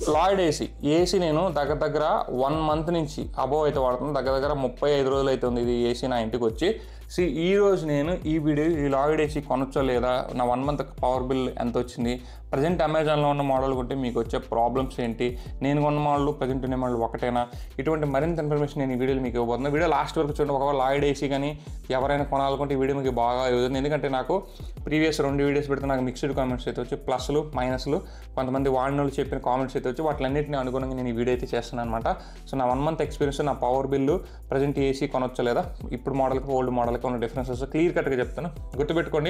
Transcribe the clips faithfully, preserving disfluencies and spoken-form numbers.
Lloyd AC AC నేను దగ్గర దగ్గర వన్ మంత్ నుంచి అబోవ్ అయితే వాడుతున్నాను. దగ్గర దగ్గర ముప్పై ఐదు రోజులు అయితే ఉంది ఇది ఏసీ నా ఇంటికి వచ్చి. సి ఈ రోజు నేను ఈ వీడియో ఈ లాయిడ్ ఏసీ కొనొచ్చో లేదా, నా వన్ మంత్ పవర్ బిల్ ఎంత వచ్చింది, ప్రజెంట్ అమెజాన్లో ఉన్న మోడల్ కొంటే మీకు వచ్చే ప్రాబ్లమ్స్ ఏంటి, నేను కొన్న మోడల్ ప్రజెంట్ ఉన్న మోడల్ ఒకటేనా, ఇటువంటి మరింత ఇన్ఫర్మేషన్ నేను ఈ వీడియోలో మీకు ఇవ్వబోతున్నాను. వీడియో లాస్ట్ వరకు చూడండి. ఒకవేళ లాయిడ్ ఏసీ కానీ ఎవరైనా కొనాలనుకుంటే ఈ వీడియో మీకు బాగా అవుతుంది. ఎందుకంటే నాకు ప్రీవియస్ రెండు వీడియోస్ పెడితే నాకు మిక్స్డ్ కామెంట్స్ అయితే వచ్చి ప్లస్లు మైనస్లు కొంతమంది వాడిన వాళ్ళు చెప్పిన కామెంట్స్ అయితే వచ్చి వాటిలన్నింటినీ అనుగుణంగా నేను ఈ వీడియో అయితే చేస్తున్నాను అనమాట. సో నా వన్ మంత్ ఎక్స్పీరియన్స్, నా పవర్ బిల్లు, ప్రజెంట్ ఏసీ కొనొచ్చా లేదా, ఇప్పుడు మోడల్కి ఓల్డ్ మోడల్కి ఉన్న డిఫరెన్సెస్ క్లియర్ కట్గా చెప్తాను. గుర్తుపెట్టుకోండి,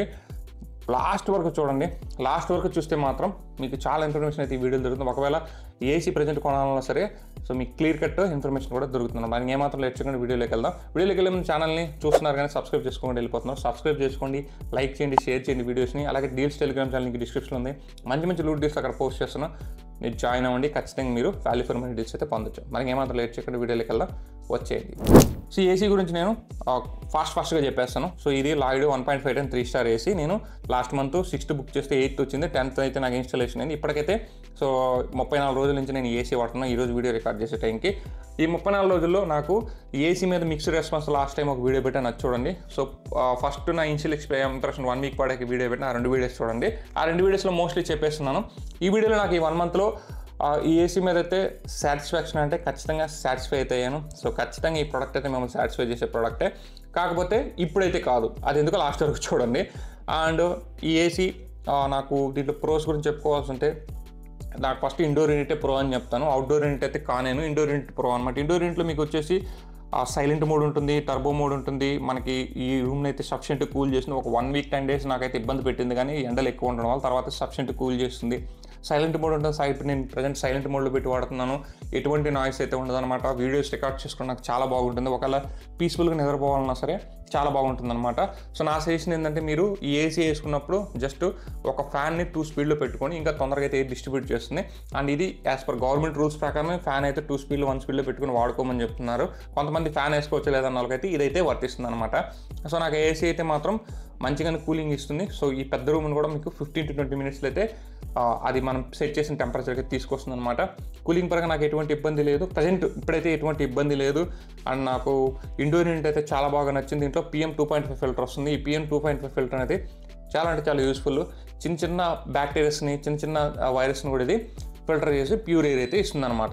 లాస్ట్ వరకు చూడండి. లాస్ట్ వరకు చూస్తే మాత్రం మీకు చాలా ఇన్ఫర్మేషన్ అయితే ఈ వీడియోలో దొరుకుతుంది. ఒకవేళ ఏసీ ప్రజెంట్ కొనాలన్నా సరే సో మీకు క్లియర్ కట్ ఇన్ఫర్మేషన్ కూడా దొరుకుతుంది. దానికి ఏమాత్రం లేట్ చేయకుండా వీడియోలోకి వెళ్దాం. వీడియోలోకి వెళ్ళే ముందు ఛానల్ని చూస్తున్నారు కానీ సబ్స్క్రైబ్ చేసుకోండి వెళ్ళిపోతున్నారు. సబ్స్క్రైబ్ చేసుకోండి, లైక్ చేయండి, షేర్ చేయండి వీడియోస్ని. అలాగే డీల్స్ టెలిగ్రామ్ ఛానల్ లింక్ డిస్క్రిప్షన్లో ఉంది. మంచి మంచి లూట్ డీల్స్ అక్కడ పోస్ట్ చేస్తున్నా, మీరు జాయిన్ అవ్వండి. ఖచ్చితంగా మీరు వాల్యూ ఫర్ మనీ డీల్స్ అయితే పొందొచ్చు. మనకి ఏమాత్రం లేట్ చేయకుండా వీడియోలోకి వెళ్దాం, వచ్చేయండి. సో ఏసీ గురించి నేను ఫాస్ట్ ఫాస్ట్గా చెప్పేస్తాను. సో ఇది Lloyd one point five ton three star AC. నేను లాస్ట్ మంత్ సిక్స్త్ బుక్ చేస్తే ఎయిత్ వచ్చింది, టెన్త్ అయితే నాకు ఇన్స్టాలేషన్ అయింది. ఇప్పటికైతే సో ముప్పై నాలుగు రోజుల నుంచి నేను ఏసీ వాడుతున్నాను. ఈరోజు వీడియో రికార్డ్ చేసే టైంకి ఈ ముప్పై నాలుగు రోజుల్లో నాకు ఏసీ మీద మిక్స్డ్ రెస్పాన్స్ లాస్ట్ టైం ఒక వీడియో పెట్టాను, అది చూడండి. సో ఫస్ట్ నా ఇన్షియల్ ఇంప్రెషన్ వన్ వీక్ పడాక వీడియో పెట్టిన ఆ రెండు వీడియోస్ చూడండి. ఆ రెండు వీడియోస్లో మోస్ట్లీ చెప్పేస్తున్నాను. ఈ వీడియోలో నాకు ఈ వన్ మంత్లో ఈ ఏసీ మీద అయితే సాటిస్ఫాక్షన్ అంటే ఖచ్చితంగా సాటిస్ఫై అయితే అయ్యాను. సో ఖచ్చితంగా ఈ ప్రోడక్ట్ అయితే మేము సాటిస్ఫై చేసే ప్రోడక్టే, కాకపోతే ఇప్పుడైతే కాదు. అది ఎందుకో లాస్ట్ వరకు చూడండి. అండ్ ఈ ఏసీ నాకు దీంట్లో ప్రోస్ గురించి చెప్పుకోవాల్సి ఉంటే నాకు ఫస్ట్ ఇండోర్ యూనిటే ప్రో అని చెప్తాను. అవుట్డోర్ యూనిట్ అయితే కానేను, ఇండోర్ యూనిట్ ప్రో అనమాట. ఇండోర్ యూనిట్లో మీకు వచ్చేసి సైలెంట్ మోడ్ ఉంటుంది, టర్బో మోడ్ ఉంటుంది. మనకి ఈ రూమ్ని అయితే సఫిషియెంట్ కూల్ చేస్తుంది. ఒక వన్ వీక్ టెన్ డేస్ నాకైతే ఇబ్బంది పెట్టింది, కానీ ఎండలు ఎక్కువ ఉండడం వల్ల తర్వాత సఫిషియెంట్ కూల్ చేస్తుంది. సైలెంట్ మోడ్ ఉంటుంది. సైడ్ నేను ప్రజెంట్ సైలెంట్ మోడ్లో పెట్టి వాడుతున్నాను. ఎటువంటి నాయిస్ అయితే ఉండదు అనమాట. వీడియోస్ రికార్డ్ చేసుకుని నాకు చాలా బాగుంటుంది. ఒకవేళ పీస్ఫుల్గా నిద్రపోవాలన్నా సరే చాలా బాగుంటుంది అనమాట. సో నా సజెషన్ ఏంటంటే మీరు ఈ ఏసీ వేసుకున్నప్పుడు జస్ట్ ఒక ఫ్యాన్ని టూ స్పీడ్లో పెట్టుకొని ఇంకా తొందరగా అయితే డిస్ట్రిబ్యూట్ చేస్తుంది. అండ్ ఇది యాజ్ పర్ గవర్నమెంట్ రూల్స్ ప్రకారమే ఫ్యాన్ అయితే టూ స్పీడ్లో వన్ స్పీడ్లో పెట్టుకుని వాడుకోమని చెప్తున్నారు. కొంతమంది ఫ్యాన్ వేసుకోవచ్చు లేదన్న వాళ్ళకైతే ఇదైతే వర్తిస్తుంది అనమాట. సో నాకు ఏసీ అయితే మాత్రం మంచిగానే కూలింగ్ ఇస్తుంది. సో ఈ పెద్ద రూమ్ని కూడా మీకు ఫిఫ్టీన్ టు ట్వంటీ మినిట్స్లో అయితే అది మనం సెట్ చేసిన టెంపరేచర్కి తీసుకొస్తుంది అనమాట. కూలింగ్ పరంగా నాకు ఎటువంటి ఇబ్బంది లేదు, ప్రజెంట్ ఇప్పుడైతే ఎటువంటి ఇబ్బంది లేదు. అండ్ నాకు ఇండోర్ యూనిట్ అయితే చాలా బాగా నచ్చింది. దీంట్లో PM two point five filter వస్తుంది. ఈ PM two point five filter అనేది చాలా అంటే చాలా యూస్ఫుల్. చిన్న చిన్న బ్యాక్టీరియాస్ని, చిన్న చిన్న వైరస్ని కూడా ఇది ఫిల్టర్ చేసి ప్యూర్ ఎయిర్ అయితే ఇస్తుంది అనమాట.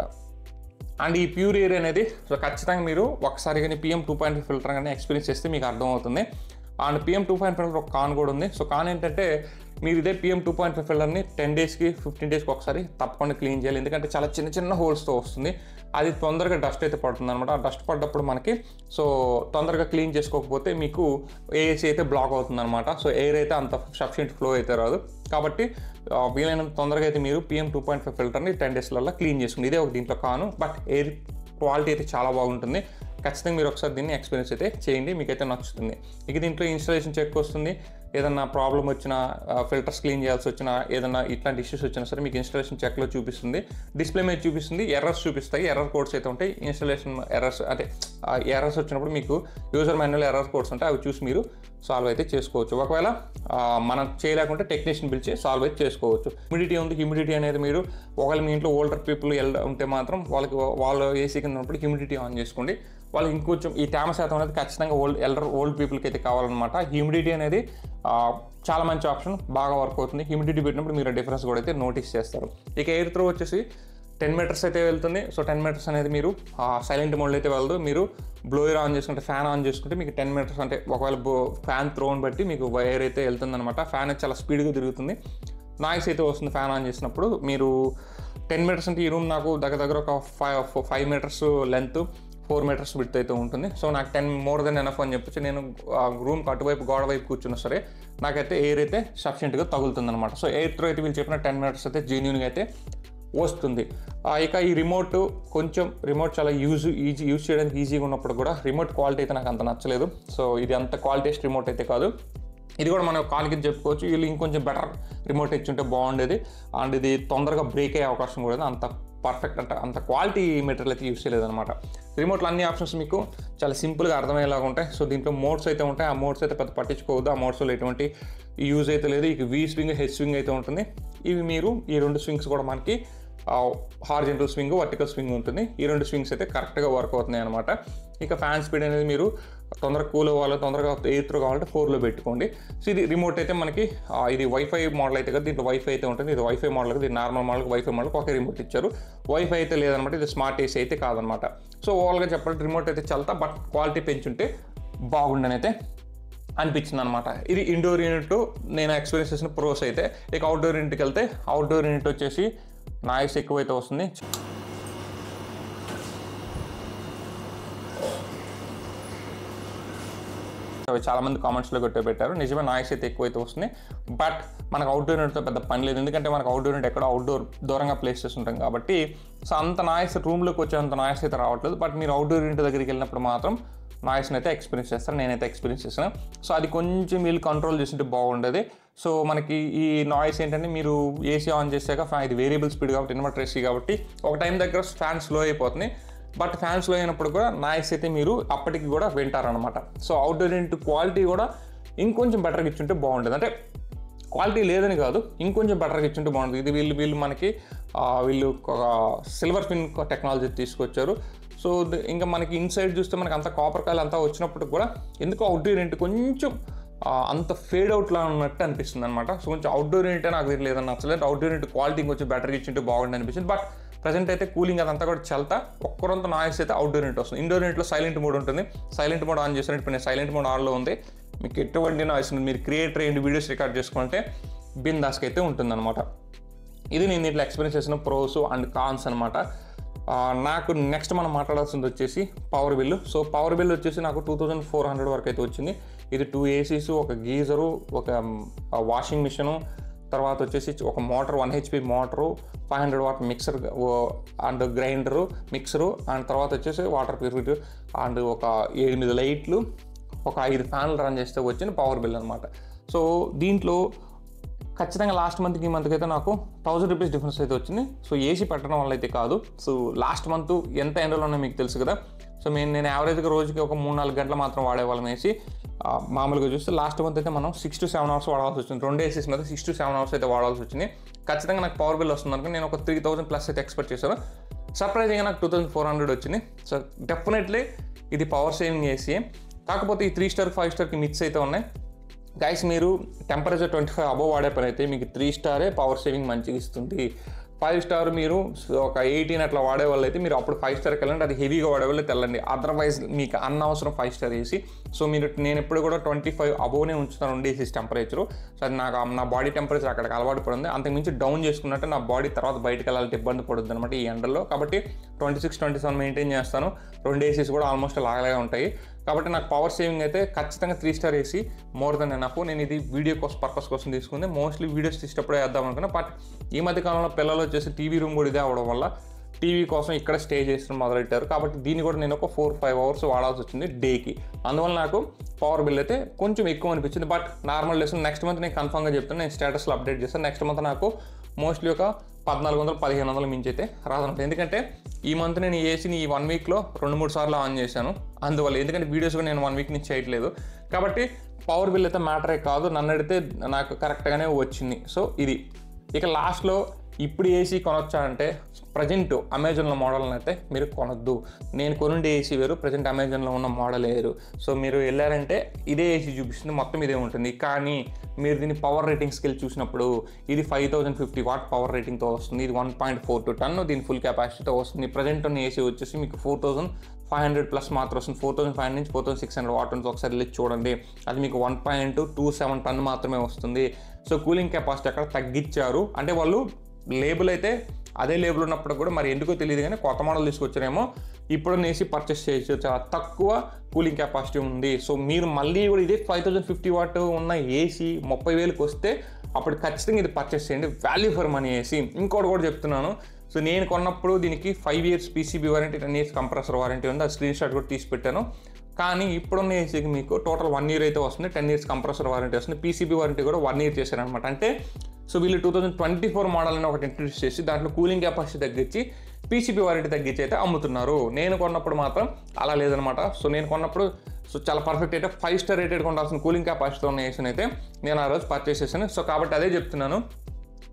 అండ్ ఈ ప్యూర్ ఎయిర్ అనేది సో ఖచ్చితంగా మీరు ఒకసారి కానీ PM two point five filter కానీ ఎక్స్పీరియన్స్ చేస్తే మీకు అర్థమవుతుంది. And PM two point five ఒక కాన్ కూడా ఉంది. సో కాన్ ఏంటంటే మీరు ఇదే పిఎం టూ పాయింట్ ఫైవ్ ఫిల్టర్ని టెన్ డేస్కి ఫిఫ్టీన్ డేస్కి ఒకసారి తప్పకుండా క్లీన్ చేయాలి. ఎందుకంటే చాలా చిన్న చిన్న హోల్స్తో వస్తుంది. అది తొందరగా డస్ట్ అయితే పడుతుంది అనమాట. ఆ డస్ట్ పడ్డప్పుడు మనకి సో తొందరగా క్లీన్ చేసుకోకపోతే మీకు ఏసీ అయితే బ్లాక్ అవుతుంది అనమాట. సో ఎయిర్ అయితే అంత సఫిషియెంట్ ఫ్లో అయితే రాదు. కాబట్టి వీలైనంత తొందరగా అయితే మీరు పిఎం టూ పాయింట్ ఫైవ్ ఫిల్టర్ని టెన్ డేస్లలో క్లీన్ చేసుకుంది. ఇదే ఒక దీంట్లో కాను, బట్ ఎయిర్ క్వాలిటీ అయితే చాలా బాగుంటుంది. ఖచ్చితంగా మీరు ఒకసారి దీన్ని ఎక్స్పీరియన్స్ అయితే చేయండి, మీకైతే నచ్చుతుంది. ఇక దీంట్లో ఇన్స్టాలేషన్ చెక్ వస్తుంది. ఏదన్నా ప్రాబ్లం వచ్చినా, ఫిల్టర్స్ క్లీన్ చేయాల్సి వచ్చినా, ఏదన్నా ఇట్లాంటి ఇష్యూస్ వచ్చినా సరే మీకు ఇన్స్టాలేషన్ చెక్లో చూపిస్తుంది. డిస్ప్లే మీద చూపిస్తుంది, ఎర్రర్స్ చూపిస్తాయి. ఎర్రర్ కోడ్స్ అయితే ఉంటాయి. ఇన్స్టాలేషన్ ఎర్రర్స్ అంటే ఎర్రర్స్ వచ్చినప్పుడు మీకు యూజర్ మాన్యువల్ ఎర్రర్ కోడ్స్ ఉంటాయి. అవి చూసి మీరు సాల్వ్ అయితే చేసుకోవచ్చు. ఒకవేళ మనం చేయలేకుంటే టెక్నీషియన్ పిలిచి సాల్వ్ అయితే చేసుకోవచ్చు. హ్యూమిడిటీ ఉంది. హ్యూమిడిటీ అనేది మీరు ఒకవేళ మీ ఇంట్లో ఓల్డర్ పీపుల్ ఉంటే మాత్రం వాళ్ళకి వాళ్ళు ఏసీ కింద ఉన్నప్పుడు హ్యూమిడిటీ ఆన్ చేసుకోండి. వాళ్ళు ఇంకొంచెం ఈ తేమ శాతం అనేది ఖచ్చితంగా ఓల్డ్ ఎల్డర్ ఓల్డ్ పీపుల్కి అయితే కావాలన్నమాట. హ్యూమిడిటీ అనేది చాలా మంచి ఆప్షన్, బాగా వర్క్ అవుతుంది. హ్యూమిడిటీ పెట్టినప్పుడు మీరు డిఫరెన్స్ కూడా అయితే నోటీస్ చేస్తారు. ఇక ఎయిర్ త్రో వచ్చేసి టెన్ మీటర్స్ అయితే వెళ్తుంది. సో టెన్ మీటర్స్ అనేది మీరు సైలెంట్ మోడ్లో అయితే వెళ్దు. మీరు బ్లోయర్ ఆన్ చేసుకుంటే, ఫ్యాన్ ఆన్ చేసుకుంటే మీకు టెన్ మీటర్స్ అంటే ఒకవేళ ఫ్యాన్ త్రోని బట్టి మీకు వైర్ అయితే వెళ్తుంది అనమాట. ఫ్యాన్ అయితే చాలా స్పీడ్గా తిరుగుతుంది, నాయిస్ అయితే వస్తుంది ఫ్యాన్ ఆన్ చేసినప్పుడు. మీరు టెన్ మీటర్స్ అంటే ఈ రూమ్ నాకు దగ్గర దగ్గర ఒక five five meters length, four meters width అయితే ఉంటుంది. సో నాకు టెన్ మోర్ దెన్ ఎనఫ్ అని చెప్పొచ్చు. నేను రూమ్కి అటువైపు గోడ వైపు కూర్చున్నా సరే నాకైతే ఎయిర్ అయితే సఫిషియెంట్గా తగులుతుంది అనమాట. సో ఎయిర్ త్రో అయితే వీళ్ళు చెప్పిన టెన్ మీటర్స్ అయితే జెన్యూన్గా అయితే వస్తుంది. ఇక ఈ రిమోట్ కొంచెం రిమోట్ చాలా యూజ్ ఈజీ యూజ్ చేయడానికి ఈజీగా ఉన్నప్పుడు కూడా రిమోట్ క్వాలిటీ అయితే నాకు అంత నచ్చలేదు. సో ఇది అంత క్వాలిటీస్ట్ రిమోట్ అయితే కాదు. ఇది కూడా మనం కాల్ కింద చెప్పుకోవచ్చు. వీళ్ళు ఇంకొంచెం బెటర్ రిమోట్ ఇచ్చుంటే బాగుండేది. అండ్ ఇది తొందరగా బ్రేక్ అయ్యే అవకాశం కూడా అంత పర్ఫెక్ట్ అంటే అంత క్వాలిటీ మెటీరియల్ అయితే యూస్ చేయలేదన్నమాట. రిమోట్లో అన్ని ఆప్షన్స్ మీకు చాలా సింపుల్గా అర్థమయ్యేలాగా ఉంటాయి. సో దీంట్లో మోడ్స్ అయితే ఉంటాయి. ఆ మోడ్స్ అయితే పెద్ద పట్టించుకోవద్దు. ఆ మోడ్స్లో ఎటువంటి యూజ్ అయితే లేదు. ఇక వీ స్వింగ్, హెచ్ స్వింగ్ అయితే ఉంటుంది. ఇవి మీరు ఈ రెండు స్వింగ్స్ కూడా మనకి హారిజంటల్ స్వింగ్, వర్టికల్ స్వింగ్ ఉంటుంది. ఈ రెండు స్వింగ్స్ అయితే కరెక్ట్గా వర్క్ అవుతున్నాయి అనమాట. ఇక ఫ్యాన్ స్పీడ్ అనేది మీరు తొందరగా కూల్ అవ్వాలి, తొందరగా ఎయిర్ త్రూ కావాలంటే ఫోర్లో పెట్టుకోండి. సో ఇది రిమోట్ అయితే మనకి ఇది వైఫై మోడల్ అయితే కదా, దీంట్లో వైఫై అయితే ఉంటుంది. ఇది వైఫై మోడల్, ఇది నార్మల్ మోడల్కి వైఫై మోడల్కి ఒకే రిమోట్ ఇచ్చారు. వైఫై అయితే లేదనమాట, ఇది స్మార్ట్ ఏసీ అయితే కాదనమాట. సో ఓవరాల్గా చెప్పాలంటే రిమోట్ అయితే చల్తా, బట్ క్వాలిటీ పెంచుంటే బాగుండని అయితే అనిపించింది అనమాట. ఇది ఇండోర్ యూనిట్ నేను ఎక్స్పీరియన్స్ చేసిన ప్రోస్ అయితే. ఇక అవుట్డోర్ యూనిట్కి వెళ్తే అవుట్డోర్ యూనిట్ వచ్చేసి నాయిస్ ఎక్కువైతే వస్తుంది. చాలా మంది కామెంట్స్లో కొట్టే పెట్టారు, నిజమే నాయిస్ అయితే ఎక్కువైతే వస్తుంది. బట్ మనకు అవుట్డోర్ యూనిట్తో పెద్ద పని లేదు, ఎందుకంటే మనకు అవుట్డోర్ యూనిట్ ఎక్కడో అవుట్డోర్ దూరంగా ప్లేస్ చేస్తుంటాం కాబట్టి సో అంత నాయిస్ రూమ్లోకి వచ్చేంత నాయిస్ అయితే రావట్లేదు. బట్ మీరు అవుట్డోర్ యూనిట్ దగ్గరికి వెళ్ళినప్పుడు మాత్రం నాయిస్ని అయితే ఎక్స్పీరియన్స్ చేస్తాను, నేనైతే ఎక్స్పీరియన్స్ చేస్తాను. సో అది కొంచెం వీళ్ళు కంట్రోల్ చేస్తుంటే బాగుండేది. సో మనకి ఈ నాయిస్ ఏంటంటే మీరు ఏసీ ఆన్ చేశాక ఫ్యాన్, ఇది వేరియబుల్ స్పీడ్ కాబట్టి ఇన్వర్టర్ ఏసీ కాబట్టి ఒక టైం దగ్గర ఫ్యాన్ స్లో అయిపోతుంది. బట్ ఫ్యాన్ స్లో అయినప్పుడు కూడా నాయిస్ అయితే మీరు అప్పటికి కూడా వింటారనమాట. సో అవుట్డోర్ యూనిట్ క్వాలిటీ కూడా ఇంకొంచెం బెటర్గా ఇచ్చుంటే బాగుంటుంది. అంటే క్వాలిటీ లేదని కాదు, ఇంకొంచెం బెటర్గా ఇచ్చుంటే బాగుంటుంది. ఇది వీళ్ళు వీళ్ళు మనకి వీళ్ళు ఒక సిల్వర్ ఫిన్ టెక్నాలజీ తీసుకొచ్చారు. సో ఇంకా మనకి ఇన్సైడ్ చూస్తే మనకి అంత కాపర్ కాయలు అంతా వచ్చినప్పుడు కూడా ఎందుకో అవుట్డోర్ యూనిట్ కొంచెం అంత ఫేడ్ అవుట్లా ఉన్నట్టు అనిపిస్తుంది అనమాట. సో కొంచెం అవుట్డోర్ యూనిట్ నాకు లేదని నచ్చలేదు. అవుట్డోర్ యూనిట్ క్వాలిటీ కొంచెం బెటర్గా ఇచ్చింటే బాగుండి అనిపించింది. బట్ ప్రజెంట్ అయితే కూలింగ్ అదంతా కూడా చల్తా, ఒక్కరంత నాయిస్ అయితే అవుట్డోర్ యూనిట్ వస్తుంది. ఇండోర్ యూనిట్లో సైలెంట్ మోడ్ ఉంటుంది, సైలెంట్ మోడ్ ఆన్ చేసినట్టు నేను సైలెంట్ మోడ్ ఆన్లో ఉంది. మీకు ఎటువంటి నాయిస్ ఉంది, మీరు క్రియేటర్ అయ్యి వీడియోస్ రికార్డ్ చేసుకుంటే బిందాస్కి అయితే ఉంటుందన్నమాట. ఇది నేను దీంట్లో ఎక్స్పీరియన్స్ చేసిన ప్రోస్ అండ్ కాన్స్ అనమాట. నాకు నెక్స్ట్ మనం మాట్లాడాల్సింది వచ్చేసి power bill. So power bill వచ్చేసి నాకు టూ థౌజండ్ ఫోర్ హండ్రెడ్ వరకు అయితే వచ్చింది. ఇది టూ ఏసీస్, ఒక గీజరు, ఒక వాషింగ్ మిషను, తర్వాత వచ్చేసి ఒక motor, one HP motor, five hundred watt mixer and grinder mixer, and తర్వాత వచ్చేసి వాటర్ ప్యూరిఫైయర్ అండ్ ఒక ఎనిమిది లైట్లు, ఒక ఐదు ఫ్యాన్లు రన్ చేస్తే వచ్చిన పవర్ బిల్ అనమాట. సో దీంట్లో ఖచ్చితంగా లాస్ట్ మంత్కి ఈ మంత్కి అయితే నాకు థౌజండ్ రూపీస్ డిఫరెన్స్ అయితే వచ్చింది. సో ఏసీ పెట్టడం వల్ల అయితే కాదు. సో లాస్ట్ మంత్ ఎంత ఎండలో ఉన్నాయో మీకు తెలుసు కదా. సో మేము నేను యావరేజ్గా రోజుకి ఒక మూడు నాలుగు గంటలు మాత్రం వాడేవాళ్ళం ఏసీ. మామూలుగా చూస్తే లాస్ట్ మంత్ అయితే మనం సిక్స్ టు సెవెన్ అవర్స్ వాడాల్సి వచ్చింది. రెండు ఏసీస్ మీద సిక్స్ టు సెవెన్ అవర్స్ అయితే వాడాల్సి వచ్చింది. ఖచ్చితంగా నాకు పవర్ బిల్ వస్తుంది అనుకో నేను ఒక త్రీ థౌసండ్ ప్లస్ అయితే ఎక్స్పెక్ట్ చేశాను. సర్ప్రైజింగ్గా నాకు టూ థౌసండ్ ఫోర్ హండ్రెడ్ వచ్చింది. సో డెఫినెట్లీ ఇది పవర్ సేవింగ్ ఏసీ. కాకపోతే ఈ త్రీ స్టార్ ఫైవ్ స్టార్కి మిక్స్ అయితే ఉన్నాయి గైస్. మీరు టెంపరేచర్ ట్వంటీ ఫైవ్ అబోవ్ వాడే పని అయితే మీకు త్రీ స్టారే పవర్ సేవింగ్ మంచిగా ఇస్తుంది. ఫైవ్ స్టార్ మీరు ఒక ఎయిటీన్ అట్లా వాడే వాళ్ళు అయితే మీరు అప్పుడు ఫైవ్ స్టార్కి వెళ్ళండి, అది హెవీగా వాడే వాళ్ళు తెల్లండి. అదర్వైజ్ మీకు అనవసరం ఫైవ్ స్టార్ ఏసీ. సో మీరు నేను ఎప్పుడు కూడా ట్వంటీ ఫైవ్ అబోవ్నే ఉంచుతాను ఉండే ఏసీ టెంపరేచరు. సో అది నాకు నా బాడీ టెంపరేచర్ అక్కడికి అలవాటు పడింది. అంతకుమించి డౌన్ చేసుకున్నట్టు నా బాడీ తర్వాత బయటకు వెళ్ళాలంటే ఇబ్బంది పడుతుంది అనమాట ఈ ఎండల్లో. కాబట్టి twenty six twenty seven maintain చేస్తాను. రెండు ఏసీస్ కూడా ఆల్మోస్ట్ అలాగే ఉంటాయి. కాబట్టి నాకు పవర్ సేవింగ్ అయితే ఖచ్చితంగా three star AC more than enough. నేను ఇది వీడియో కోసం పర్పస్ కోసం తీసుకుంది. మోస్ట్లీ వీడియోస్ తీసేటప్పుడే వేద్దాం అనుకున్నా. బట్ ఈ మధ్య కాలంలో పిల్లలు వచ్చేసి టీవీ రూమ్ కూడా ఇదే అవ్వడం వల్ల టీవీ కోసం ఇక్కడ స్టే చేసిన మొదలెట్టారు. కాబట్టి దీన్ని కూడా నేను ఒక ఫోర్ ఫైవ్ అవర్స్ వాడాల్సి వచ్చింది డేకి. అందువల్ల నాకు పవర్ బిల్ అయితే కొంచెం ఎక్కువ అనిపించింది. But normal days next month నేను కన్ఫర్మ్గా చెప్తాను, నేను స్టేటస్లో అప్డేట్ చేస్తాను. నెక్స్ట్ మంత్ నాకు మోస్ట్లీ ఒక పద్నాలుగు వందలు పదిహేను వందలు మించి అయితే రాదనమాట. ఎందుకంటే ఈ మంత్ నేను ఏసీని ఈ వన్ వీక్లో రెండు మూడు సార్లు ఆన్ చేశాను. అందువల్ల ఎందుకంటే వీడియోస్ కూడా నేను వన్ వీక్ నుంచి చేయట్లేదు. కాబట్టి పవర్ బిల్ అయితే మ్యాటరే కాదు, నన్ను అడిగితే నాకు కరెక్ట్గానే వచ్చింది. సో ఇది ఇక లాస్ట్లో ఇప్పుడు ఏసీ కొనొచ్చా అంటే ప్రజెంట్ అమెజాన్లో మోడల్ని అయితే మీరు కొనొద్దు. నేను కొనుండే ఏసీ వేరు, ప్రజెంట్ అమెజాన్లో ఉన్న మోడల్ వేరు. సో మీరు వెళ్ళారంటే ఇదే ఏసీ చూపిస్తుంది, మొత్తం ఇదే ఉంటుంది. కానీ మీరు దీన్ని పవర్ రేటింగ్స్కి వెళ్ళి చూసినప్పుడు ఇది five thousand fifty watt power రేటింగ్తో వస్తుంది. ఇది one point four two ton దీని ఫుల్ కెపాసిటీతో వస్తుంది. ప్రజెంట్ ఉన్న ఏసీ వచ్చేసి మీకు four thousand five hundred plus మాత్రం వస్తుంది. ఫోర్ థౌసండ్ ఫైవ్ హండ్రెడ్ నుంచి four thousand six hundred watt ఉంటుంది. ఒకసారి వెళ్ళి చూడండి. అది మీకు one point two seven ton మాత్రమే వస్తుంది. సో కూలింగ్ కెపాసిటీ అక్కడ తగ్గించారు. అంటే వాళ్ళు లేబుల్ అయితే అదే లేబుల్ ఉన్నప్పుడు కూడా మరి ఎందుకో తెలియదు కానీ కొత్త మోడల్ తీసుకొచ్చారేమో. ఇప్పుడు ఏసీ పర్చేస్ చేయొచ్చు, చాలా తక్కువ కూలింగ్ కెపాసిటీ ఉంది. సో మీరు మళ్ళీ కూడా ఇదే ఫైవ్ థౌసండ్ ఫిఫ్టీ వాట్ ఉన్న ఏసీ ముప్పై వేలకు వస్తే అప్పుడు ఖచ్చితంగా ఇది పర్చేస్ చేయండి. Value for money AC. ఇంకోటి కూడా చెప్తున్నాను, సో నేను కొన్నప్పుడు దీనికి five years PCB warranty, ten years compressor warranty ఉంది. ఆ స్క్రీన్ షాట్ కూడా తీసి పెట్టాను. కానీ ఇప్పుడున్న ఏసీకి మీకు టోటల్ వన్ ఇయర్ అయితే వస్తుంది, టెన్ ఇయర్స్ కంప్రెసర్ వారంటీ వస్తుంది. పీసీబీ వారంటీ కూడా వన్ ఇయర్ చేశారనమాట. అంటే సో వీళ్ళు two thousand twenty four model అని ఒకటి ఇంట్రడ్యూస్ చేసి దాంట్లో కూలింగ్ కెపాసిటీ తగ్గించి పీసీబీ వారంటీ తగ్గించి అయితే అమ్ముతున్నారు. నేను కొన్నప్పుడు మాత్రం అలా లేదనమాట. సో నేను కొన్నప్పుడు సో చాలా పర్ఫెక్ట్ అయితే ఫైవ్ స్టార్ రేటెడ్ ఉండాల్సిన కూలింగ్ కెపాసిటీ ఉన్న ఏసీని అయితే నేను ఆ రోజు పర్చేస్ చేశాను. సో కాబట్టి అదే చెప్తున్నాను,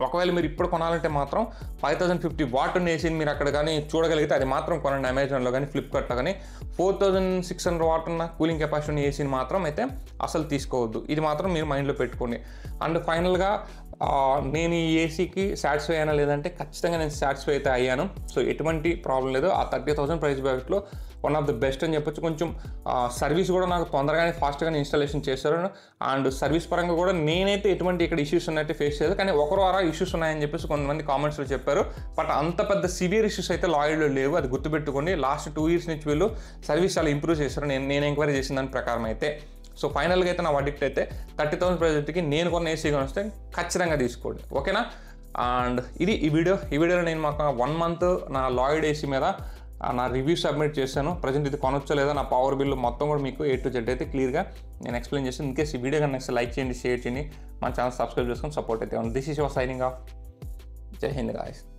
ఒకవేళ మీరు ఇప్పుడు కొనాలంటే మాత్రం ఫైవ్ థౌసండ్ ఫిఫ్టీ వాట్ ఉన్న ఏసీని మీరు అక్కడ కానీ చూడగలిగితే అది మాత్రం కొనండి, అమెజాన్లో కానీ ఫ్లిప్కార్ట్లో కానీ. Four thousand six hundred watt ఉన్న కూలింగ్ కెపాసిటీ ఉన్న ఏసీని మాత్రం అయితే అసలు తీసుకోవద్దు. ఇది మాత్రం మీరు మైండ్లో పెట్టుకోండి. అండ్ ఫైనల్గా నేను ఈ ఏసీకి సాటిస్ఫై అయినా లేదంటే ఖచ్చితంగా నేను సాటిస్ఫై అయితే అయ్యాను. సో ఎటువంటి ప్రాబ్లం లేదు. ఆ థర్టీ థౌసండ్ ప్రైస్ బ్యాకెట్లో వన్ ఆఫ్ ద బెస్ట్ అని చెప్పొచ్చు. కొంచెం సర్వీస్ కూడా నాకు తొందరగానే ఫాస్ట్గానే ఇన్స్టాలేషన్ చేశారు. అండ్ సర్వీస్ పరంగా కూడా నేనైతే ఎటువంటి ఇక్కడ ఇష్యూస్ ఉన్నట్టు ఫేస్ చేయలేదు. కానీ ఒకరు వారా ఇష్యూస్ ఉన్నాయని చెప్పేసి కొంతమంది కామెంట్స్లో చెప్పారు. బట్ అంత పెద్ద సివియర్ ఇష్యూస్ అయితే లాయిడ్లో లేవు, అది గుర్తుపెట్టుకోండి. లాస్ట్ టూ ఇయర్స్ నుంచి వీళ్ళు సర్వీస్ చాలా ఇంప్రూవ్ చేశారు నేను నేను ఎంక్వైరీ చేసిన దాని ప్రకారం అయితే. సో ఫైనల్గా అయితే నా వర్డిక్ట్ అయితే థర్టీ థౌసండ్ ప్రైజ్కి నేను కొన్న ఏసీ కొని వస్తే ఖచ్చితంగా తీసుకోండి, ఓకేనా. అండ్ ఇది ఈ వీడియో ఈ వీడియోలో నేను మాకు వన్ మంత్ నా లాయిడ్ ఏసీ మీద నా రివ్యూ సబ్మిట్ చేశాను. ప్రజెంట్ ఇది కొనొచ్చో లేదా నా పవర్ బిల్లు మొత్తం కూడా మీకు ఏ టు జెడ్ అయితే క్లియర్గా నేను ఎక్స్ప్లెయిన్ చేస్తాను. ఇన్ కేస్ ఈ వీడియో కన్నా నెక్స్ట్ లైక్ చేయండి, షేర్ చేయండి, మన ఛానల్ సబ్స్క్రైబ్ చేసుకొని సపోర్ట్ అయితే ఉంది. This is your signing off. జై హింద్ గాయ్స్.